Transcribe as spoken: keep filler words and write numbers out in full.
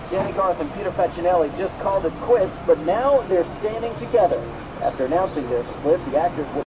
Danny Garth and Peter Facinelli just called it quits, but now they're standing together. After announcing their split, the actors will